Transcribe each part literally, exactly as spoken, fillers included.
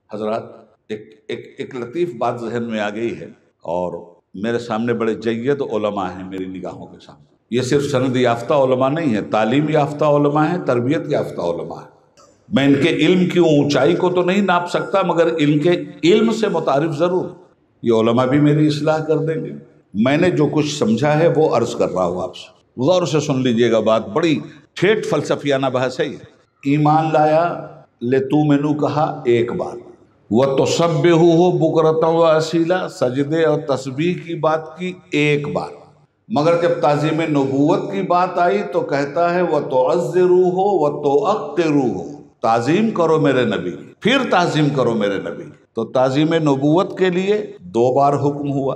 حضرات ایک ایک ایک لطیف بات ذہن میں آ گئی ہے، اور میرے سامنے بڑے جید علماء ہیں میری نگاہوں کے سامنے. یہ صرف سند یافتہ علماء نہیں ہیں، تعلیم یافتہ علماء ہیں، تربیت یافتہ علماء ہیں. میں ان کے علم کی اونچائی کو تو نہیں ناپ سکتا، مگر ان کے علم سے متعارف ضرور. یہ علماء بھی میری اصلاح کر دیں گے. میں نے جو کچھ سمجھا ہے وہ عرض کر رہا ہوں آپ سے، غور سے سن لیجئے گا. بات بڑی ٹھیٹ فلسفیانہ بحث ہے. ایمان لایا لتؤمنوا کہا ایک بار، وَتُسَبِّحُوهُ بُكْرَةً وَأَصِيلًا سجدے اور تسبیح کی بات کی ایک بار. مگر جب تعظیم نبوت کی بات آئی تو کہتا ہے وَتُعَزِّرُوهُ وَتُوَقِّرُوهُ تعظیم کرو میرے نبی، پھر تعظیم کرو میرے نبی. تو تعظیم نبوت کے لیے دو بار حکم ہوا،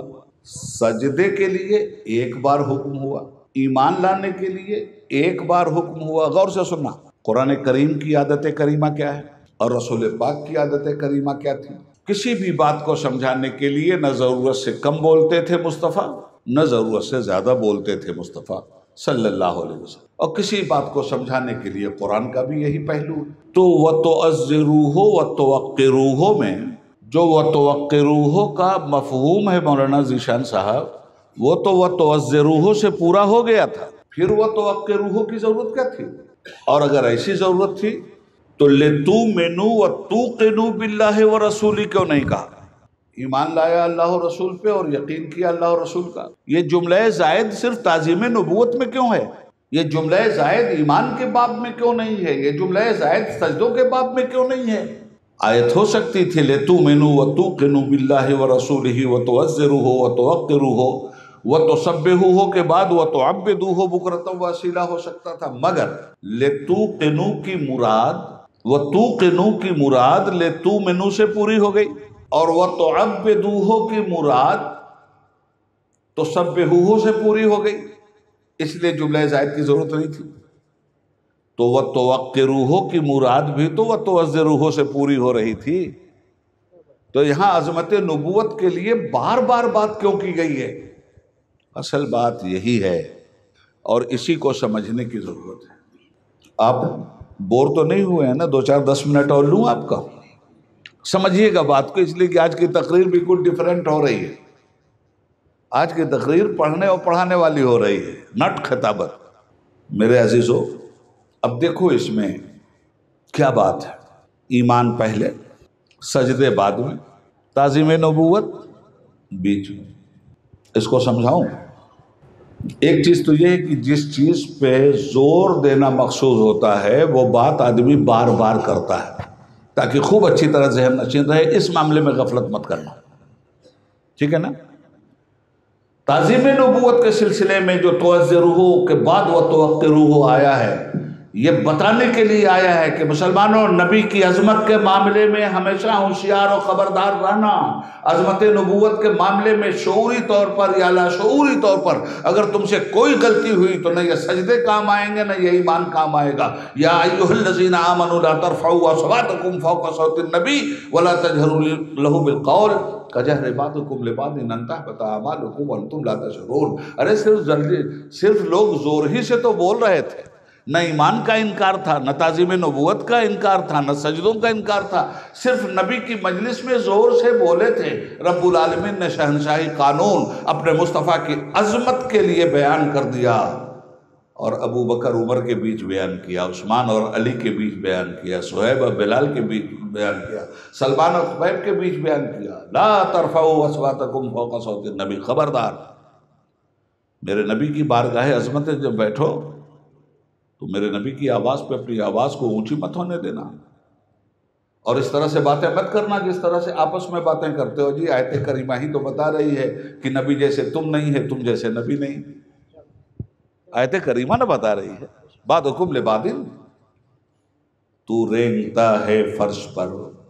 سجدے کے لیے ایک بار حکم ہوا، ایمان لانے کے لیے ایک بار حکم ہوا. غور سے سننا، قرآن کریم کی عادت کریمہ کیا ہے اور رسول پاک کی عادت کریمہ کیا تھی؟ کسی بھی بات کو سمجھانے کے لیے نہ ضرورت سے کم بولتے تھے مصطفیٰ، نہ ضرورت سے زیادہ بولتے تھے مصطفیٰ صلی اللہ علیہ وسلم. اور کسی بات کو سمجھانے کے لیے قرآن کا بھی یہی پہلو. تو وَتُعَزِّرُوهُ وَتُوَقِّرُوهُ میں جو وَتُوَقِّرُوهُ کا مفہوم ہے مولانا ذیشان صاحب، وہ تو وَتُعَزِّرُوهُ سے پورا ہو گیا تھا، پھر وَتُوَقِّرُوهُ کی ضرورت کیا تھی؟ اور اگر ایسی ضرورت تھی تو لِتُؤْمِنُوا وَتُوقِنُوا بِاللَّهِ وَرَسُولِهِ کیوں نہیں کہا؟ ایمان لایا اللہ و رسول پہ اور یقین کیا اللہ و رسول کا. یہ جملہ زائد صرف تعظیم نبوت میں کیوں ہے؟ یہ جملہ زائد ایمان کے باب میں کیوں نہیں ہے؟ یہ جملہ زائد سجدوں کے باب میں کیوں نہیں ہے؟ آیت ہو سکتی تھی لِتُؤْمِنُوا وَتُوقِنُوا بِاللَّهِ وَرَسُولِهِ وَتُعَزِّرُوهُ وَتُوَقِّرُوهُ وَتُسَبِّحُوهُ کے بعد وَتُعَبِّدُوهُ بُكْرَةً وَأَصِيلًا ہو سکتا تھا. مگر لِتُوقِنُوا کی مراد وَتُوقِنُوا کی مراد لِتُؤْمِنُوا سے پوری ہو گئی، اور وَتُعَبِّدُوهُ کی مراد تُسَبِّحُوهُ سے پوری ہو گئی. اس لیے جملہ زائد کی ضرورت نہیں تھی. تو وَتُوَقِّرُوهُ کی مراد بھی تو وَتُعَزِّرُوهُ سے پوری ہو رہی تھی. تو یہاں عظمت نبوت کے لیے بار بار بات کیوں کی گئی ہے؟ اصل بات یہی ہے، اور اسی کو سمجھنے کی ضرورت ہے. آپ بور تو نہیں ہوئے ہیں نا؟ دو چار دس منٹ اور لوں آپ کا؟ سمجھیے گا بات کو، اس لیے کہ آج کی تقریر بالکل ڈیفرنٹ ہو رہی ہے. آج کی تقریر پڑھنے اور پڑھانے والی ہو رہی ہے، نٹ خطابت. میرے عزیزو، اب دیکھو اس میں کیا بات ہے. ایمان پہلے، سجدے بعد میں، تعظیم نبوت بیچ میں. اس کو سمجھاؤں؟ ایک چیز تو یہ ہے کہ جس چیز پہ زور دینا مقصود ہوتا ہے وہ بات آدمی بار بار کرتا ہے تاکہ خوب اچھی طرح ذہن نشین رہے. اس معاملے میں غفلت مت کرنا، ٹھیک ہے نا؟ تعظیم نبوت کے سلسلے میں جو تُعَزِّرُوهُ کے بعد وَتُوَقِّرُوهُ آیا ہے، یہ بتانے کے لیے آیا ہے کہ مسلمانوں، نبی کی عظمت کے معاملے میں ہمیشہ ہوشیار اور خبردار رہنا. عظمت نبوت کے معاملے میں شعوری طور پر یا لاشعوری طور پر اگر تم سے کوئی غلطی ہوئی تو نہ یہ سجدے کام آئیں گے نہ یہ ایمان کام آئے گا. یا ایھا الذین آمنوا لا ترفعوا اصواتکم فوق صوت النبی ولا تجہروا لہ بالقول کجہر بعضکم لبعض ان تحبط اعمالکم وانتم لا تشعرون. ارے صرف صرف لوگ زور ہی سے تو بول رہے تھے، نہ ایمان کا انکار تھا، نہ تعظیم نبوت کا انکار تھا، نہ سجدوں کا انکار تھا. صرف نبی کی مجلس میں زور سے بولے تھے. رب العالمین نے شہنشاہی قانون اپنے مصطفیٰ کی عظمت کے لیے بیان کر دیا، اور ابو بکر عمر کے بیچ بیان کیا، عثمان اور علی کے بیچ بیان کیا، صہیب اور بلال کے بیچ بیان کیا، سلمان اور خبیب کے بیچ بیان کیا. لا ترفعوا اصواتکم فوق صوت النبی. خبردار، میرے نبی کی بارگاہ عظمت جب بیٹھو تو میرے نبی کی آواز پہ اپنی آواز کو اونچی مت ہونے دینا، اور اس طرح سے باتیں مت کرنا جس طرح سے آپس میں باتیں کرتے ہو. جی آیت کریمہ ہی تو بتا رہی ہے کہ نبی جیسے تم نہیں ہے، تم جیسے نبی نہیں. آیت کریمہ نہ بتا رہی ہے بعضکم لبعض. تو رینگتا ہے فرش پر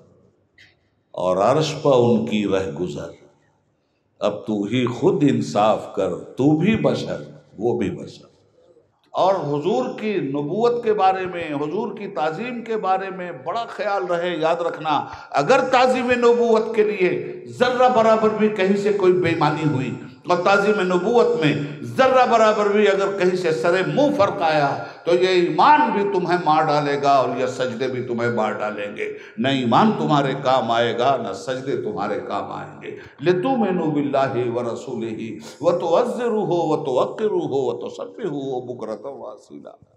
اور عرش پر ان کی رہ گزر، اب تو ہی خود انصاف کر، تو بھی بشر وہ بھی بشر. اور حضور کی نبوت کے بارے میں، حضور کی تعظیم کے بارے میں بڑا خیال رہے. یاد رکھنا، اگر تعظیم نبوت کے لیے ذرہ برابر بھی کہیں سے کوئی بے ایمانی ہوئی اور تعظیم نبوت میں ذرہ برابر بھی اگر کہیں سے سرے منہ فرق آیا تو یہ ایمان بھی تمہیں مار ڈالے گا اور یہ سجدے بھی تمہیں مار ڈالیں گے. نہ ایمان تمہارے کام آئے گا نہ سجدے تمہارے کام آئیں گے. لِتُؤْمِنُوا بِاللَّهِ وَرَسُولِهِ وَتُعَزِّرُوهُ وَتُوَقِّرُوهُ وَتُسَبِّحُوهُ بُكْرَةً وَأَصِيلًا.